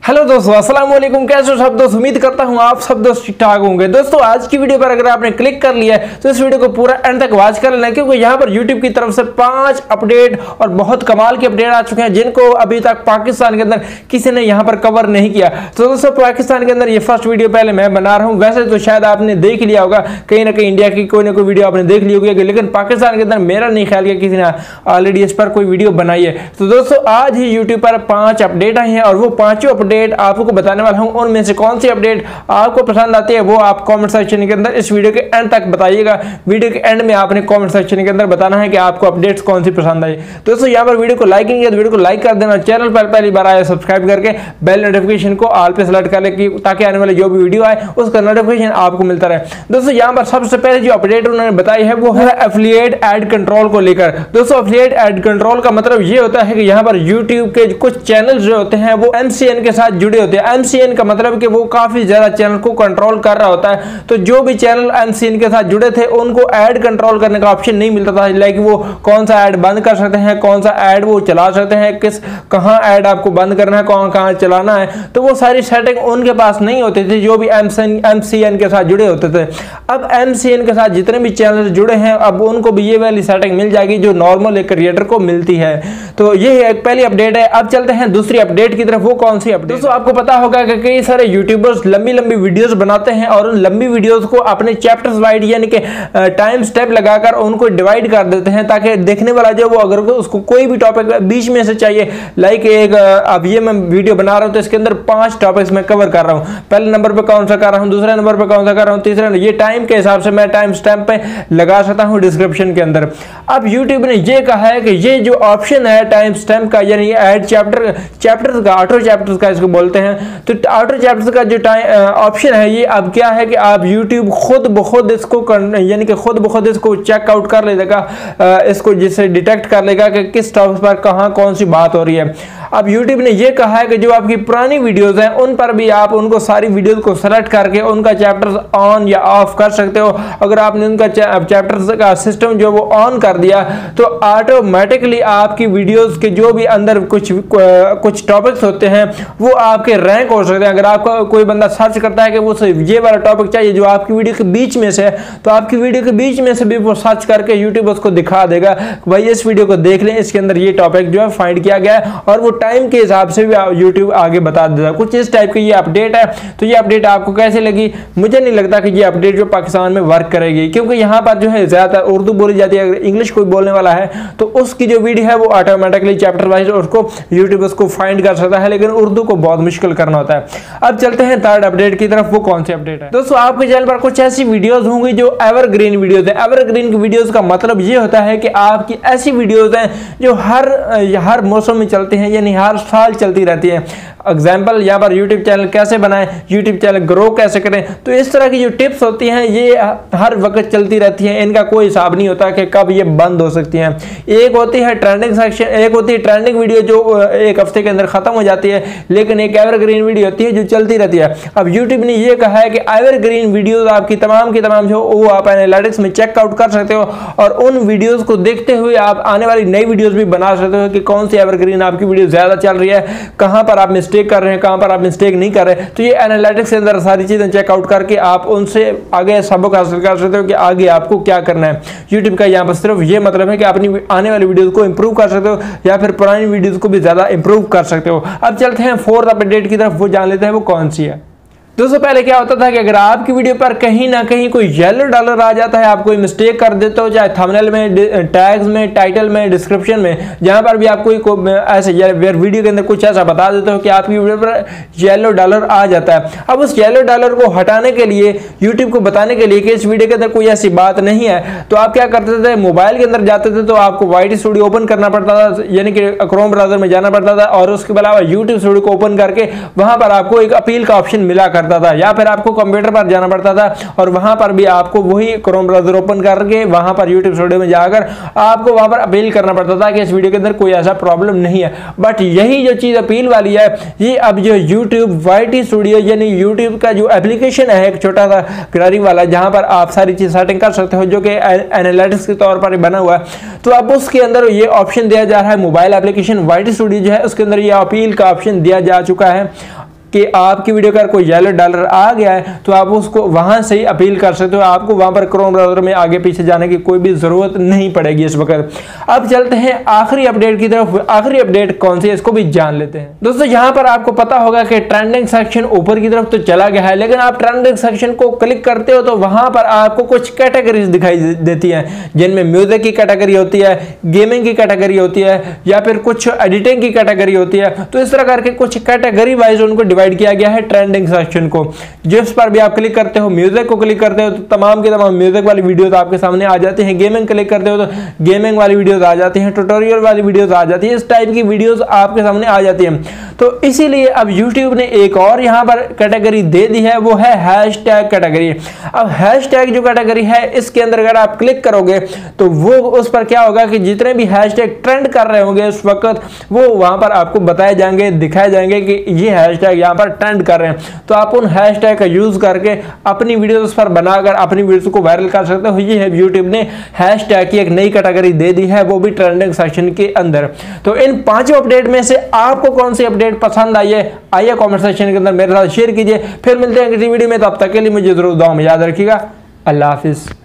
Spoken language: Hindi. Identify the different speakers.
Speaker 1: हेलो दोस्तों, अस्सलाम वालेकुम। कैसे हो सब दोस्त? उम्मीद करता हूं आप सब दोस्त ठीक ठाक होंगे। दोस्तों आज की वीडियो पर अगर आपने क्लिक कर लिया है तो इस वीडियो को पूरा एंड तक वॉच कर लेना, क्योंकि यहां पर यूट्यूब की तरफ से 5 अपडेट और बहुत कमाल के अपडेट आ चुके हैं जिनको अभी तक पाकिस्तान के अंदर किसी ने यहां पर कवर नहीं किया। तो दोस्तों पाकिस्तान के अंदर ये फर्स्ट वीडियो पहले मैं बना रहा हूं। वैसे तो शायद आपने देख लिया होगा, कहीं ना कहीं इंडिया की कोई ना कोई वीडियो आपने देख ली होगी, लेकिन पाकिस्तान के अंदर मेरा नहीं ख्याल कि किसी ने ऑलरेडी इस पर कोई वीडियो बनाई है। तो दोस्तों आज ही यूट्यूब पर 5 अपडेट आई हैं और वो पांचों अपडेट आपको बताने वाला हूं। उनमें से कौन सी अपडेट आपको पसंद आती है वो आप कमेंट सेक्शन के अंदर इस वीडियो के एंड तक बताइएगा। वीडियो के एंड में आपने कमेंट सेक्शन के अंदर बताना है कि आपको अपडेट्स कौन सी पसंद आई। दोस्तों यहां पर वीडियो को लाइक नहीं किया तो वीडियो को लाइक कर देना, चैनल पर पहली बार आए सब्सक्राइब करके बेल नोटिफिकेशन को ऑल पे सेलेक्ट कर ले ताकि आने वाले जो भी वीडियो आए उसका नोटिफिकेशन आपको मिलता रहे। दोस्तों यहां पर सबसे पहले जो अपडेट उन्होंने बताई है वो है एफिलिएट एड कंट्रोल को लेकर। दोस्तों एफिलिएट एड कंट्रोल का मतलब ये होता है कि यहां पर यूट्यूब के कुछ चैनल जो होते हैं वो एमसीएन के साथ जुड़े होते हैं। एमसीएन का मतलब कि वो काफी ज्यादा चैनल को कंट्रोल कर रहा होता है। तो जो भी चैनल एमसीएन के साथ जुड़े थे उनको ऐड कंट्रोल करने का ऑप्शन नहीं मिलता था, लाइक वो कौन सा ऐड बंद कर सकते हैं, कौन सा ऐड वो चला सकते हैं, कहां ऐड आपको बंद करना है, कहां चलाना है। तो वो सारी सेटिंग उनके पास नहीं होती थी जो भी एमसीएन के साथ जुड़े होते थे। अब एमसीएन के साथ जितने भी चैनल जुड़े हैं अब उनको भी ये वाली सेटिंग मिल जाएगी जो नॉर्मल एक क्रिएटर को मिलती है। तो ये एक पहली अपडेट है। अब चलते हैं दूसरी अपडेट की तरफ। वो कौन सी अपडेट? दोस्तों आपको पता होगा कि कई सारे यूट्यूबर्स लंबी लंबी वीडियोस बनाते हैं और उन लंबी वीडियोस को अपने चैप्टर्स वाइज यानी कि टाइम स्टेप लगाकर उनको डिवाइड कर देते हैं ताकि देखने वाला जो वो अगर उसको कोई भी टॉपिक बीच में से चाहिए, लाइक एक अब ये मैं वीडियो बना रहा हूं तो इसके अंदर 5 टॉपिक्स मैं कवर कर रहा हूं। पहले नंबर पे कौन सा कर रहा हूं, दूसरे नंबर पे कौन सा कर रहा हूं, तीसरे ये टाइम के हिसाब से मैं टाइम स्टैम्प पे लगा सकता हूं डिस्क्रिप्शन के अंदर। अब यूट्यूब ने ये कहा है कि ये जो ऑप्शन है टाइम स्टैम्प का यानी ऐड चैप्टर्स का, ऑटो चैप्टर्स का इसको बोलते हैं, तो ऑटो चैप्टर्स का जो ऑप्शन है ये अब क्या है कि आप यूट्यूब खुद ब खुद इसको यानी कि खुद ब खुद इसको चेकआउट कर लेगा, इसको जिससे डिटेक्ट कर लेगा कि किस टॉपिक पर कहां कौन सी बात हो रही है। अब यूट्यूब ने ये कहा है कि जो आपकी पुरानी वीडियोस हैं उन पर भी आप उनको सारी वीडियोस को सेलेक्ट करके उनका चैप्टर्स ऑन या ऑफ कर सकते हो। अगर आपने उनका चैप्टर्स का सिस्टम जो वो ऑन कर दिया तो ऑटोमेटिकली आपकी वीडियोस के जो भी अंदर कुछ टॉपिक्स होते हैं वो आपके रैंक हो सकते हैं। अगर आपका कोई बंदा सर्च करता है कि वो ये वाला टॉपिक चाहिए जो आपकी वीडियो के बीच में से है, तो आपकी वीडियो के बीच में से भी वो सर्च करके यूट्यूब उसको दिखा देगा भाई इस वीडियो को देख लें, इसके अंदर ये टॉपिक जो है फाइंड किया गया है, और वो टाइम के हिसाब से भी यूट्यूब आगे बता देता है। कुछ इस टाइप की ये अपडेट है। तो ये अपडेट आपको कैसे लगी? मुझे नहीं लगता कि ये अपडेट जो पाकिस्तान में वर्क करेगी, क्योंकि यहाँ पर जो है ज्यादातर उर्दू बोली जाती है। अगर इंग्लिश कोई बोलने वाला है तो उसकी जो वीडियो है वो ऑटोमेटिकली चैप्टर वाइज उसको यूट्यूब उसको फाइंड कर सकता है, लेकिन उर्दू को बहुत मुश्किल करना होता है। अब चलते हैं थर्ड अपडेट की तरफ। वो कौन सी अपडेट है? दोस्तों आपके चैनल पर कुछ ऐसी वीडियोस होंगी जो एवरग्रीन वीडियोस है। एवरग्रीन की वीडियोस का मतलब ये होता है कि आपकी ऐसी वीडियोस हैं जो हर मौसम में चलती हैं, यानी हर साल चलती रहती है। एग्जाम्पल यहाँ पर यूट्यूब चैनल कैसे बनाएं, यूट्यूब चैनल ग्रो कैसे करें, तो इस तरह की जो टिप्स होती हैं ये हर वक्त चलती रहती हैं। इनका कोई हिसाब नहीं होता कि कब ये बंद हो सकती हैं। एक होती है ट्रेंडिंग सेक्शन, एक होती है ट्रेंडिंग वीडियो जो एक हफ्ते के अंदर खत्म हो जाती है, लेकिन एक एवरग्रीन वीडियो होती है जो चलती रहती है। अब यूट्यूब ने ये कहा है कि एवरग्रीन वीडियोस आपकी तमाम की तमाम जो वो आप एनालिटिक्स में चेकआउट कर सकते हो और उन वीडियोस को देखते हुए आप आने वाली नई वीडियोस भी बना सकते हो कि कौन सी एवरग्रीन आपकी वीडियो ज्यादा चल रही है, कहां पर आप मिस्टेक कर रहे हैं, कहां पर आप मिस्टेक नहीं कर रहे। तो ये एनालिटिक्स के अंदर सारी चीजें चेकआउट करके आप उनसे आगे सबक हासिल कर सकते हो कि आगे आपको क्या करना है। यूट्यूब का यहाँ पर सिर्फ ये मतलब है कि अपनी आने वाली वीडियोस को इंप्रूव कर सकते हो या फिर पुरानी वीडियोस को भी ज्यादा इंप्रूव कर सकते हो। अब चलते हैं फोर्थ अपडेट की तरफ। वो जान लेते हैं वो कौन सी है। दोस्तों पहले क्या होता था कि अगर आपकी वीडियो पर कहीं ना कहीं कोई येलो डॉलर आ जाता है, आप कोई मिस्टेक कर देते हो, चाहे थंबनेल में, टैग्स में, टाइटल में, डिस्क्रिप्शन में, जहां पर भी आप कोई ऐसे वीडियो के अंदर कुछ ऐसा बता देते हो कि आपकी वीडियो पर येलो डॉलर आ जाता है। अब उस येलो डॉलर को हटाने के लिए यूट्यूब को बताने के लिए कि इस वीडियो के अंदर कोई ऐसी बात नहीं है, तो आप क्या करते थे, मोबाइल के अंदर जाते थे तो आपको वाइटी स्टूडियो ओपन करना पड़ता था, यानी कि क्रोम ब्राउजर में जाना पड़ता था, और उसके अलावा यूट्यूब स्टूडियो को ओपन करके वहां पर आपको एक अपील का ऑप्शन मिला करता था, या फिर आपको कंप्यूटर पर जाना पड़ता था और वहां पर भी आपको वही क्रोम ब्राउजर ओपन करके वहां पर यूट्यूब स्टूडियो में जाकर आपको वहां पर अपील करना पड़ता था कि इस वीडियो के अंदर कोई ऐसा प्रॉब्लम नहीं है। बट यही जो चीज अपील वाली है ये अब जो यूट्यूब वाईटी स्टूडियो यानी यूट्यूब का जो एप्लीकेशन है एक छोटा सा गैलरी वाला जहां पर आप सारी चीज सेटिंग कर सकते हो जो कि एनालिटिक्स के तौर पर बना हुआ है, तो अब उसके अंदर ये ऑप्शन दिया जा रहा है मोबाइल एप्लीकेशन वाईटी स्टूडियो जो है उसके अंदर ये अपील का ऑप्शन दिया जा चुका है। कि आपकी वीडियो का कोई येलो डॉलर आ गया है तो आप उसको वहां से ही अपील कर सकते हो। आपको वहां पर क्रोम ब्राउजर में आगे पीछे जाने की कोई भी जरूरत नहीं पड़ेगी इस वक्त। अब चलते हैं आखिरी अपडेट की तरफ। आखिरी अपडेट कौन सी है इसको भी जान लेते हैं। दोस्तों यहां पर आपको पता होगा कि ट्रेंडिंग सेक्शन ऊपर की तरफ तो चला गया है, लेकिन आप ट्रेंडिंग सेक्शन को क्लिक करते हो तो वहां पर आपको कुछ कैटेगरीज दिखाई देती हैं, जिनमें म्यूजिक की कैटेगरी होती है, गेमिंग की कैटेगरी होती है, या फिर कुछ एडिटिंग की कैटेगरी होती है। तो इस तरह करके कुछ कैटेगरी वाइज उनको डिवाइड किया गया है ट्रेंडिंग सेक्शन को। जिस पर भी आप क्लिक करते हो, म्यूजिक को क्लिक करते हो तो तमाम की तमाम म्यूजिक वाली वीडियोस आपके सामने आ जाती हैं, गेमिंग क्लिक करते हो तो गेमिंग वाली वीडियोस आ जाती हैं, ट्यूटोरियल वाली वीडियोस आ जाती है, इस टाइप की वीडियोस आपके सामने आ जाती हैं। तो इसीलिए अब YouTube ने एक और यहां पर कैटेगरी दे दी है, वो है हैशटैग कैटेगरी। अब हैशटैग जो कैटेगरी है इसके अंदर अगर आप क्लिक करोगे तो वो उस पर क्या होगा कि जितने भी हैशटैग ट्रेंड कर रहे होंगे उस वक्त वो वहां पर आपको बताए जाएंगे, दिखाए जाएंगे कि ये हैशटैग यहां पर ट्रेंड कर रहे हैं। तो आप उन हैशटैग का यूज करके अपनी वीडियोस पर बनाकर अपनी वीडियोस को वायरल कर सकते हो। ये है YouTube ने हैशटैग की एक नई कैटेगरी दे दी है, वो भी ट्रेंडिंग सेक्शन के अंदर। तो इन 5 अपडेट में से आपको कौन सी अपडेट पसंद आई है, आइए कमेंट सेक्शन के अंदर मेरे साथ शेयर कीजिए। फिर मिलते हैं किसी वीडियो में, तब तक के लिए मुझे जरूर दुआ में याद रखिएगा। अल्लाह हाफिज।